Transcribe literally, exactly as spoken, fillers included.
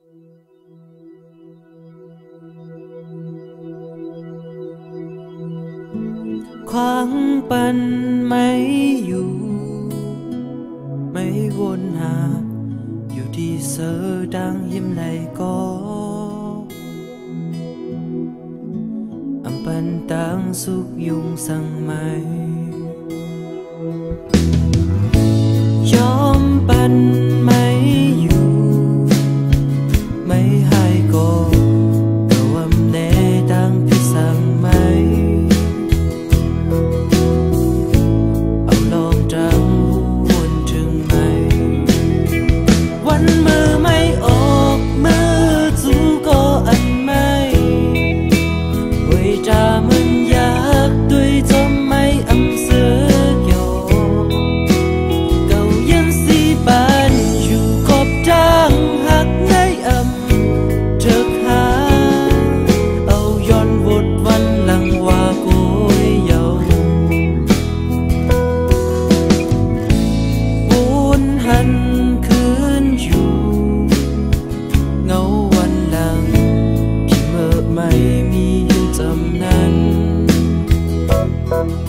khoảngปันไม่อยู่ไม่วนหาอยู่ที่เธอดังยิ้มไหลก็อำปันต่างสุขยุงสั่งไหมยอมปันไม่อยู่ไม่ให้ก็แต่ว่าแน่ดังพี่สั่งไหมเอาลองจังวนถึงไหมวันมือไม่ออกมือจูก็อันไม่ไว้จามันอยากด้วยจอมไม่อำเสือไม่มีอยู่จำนั้น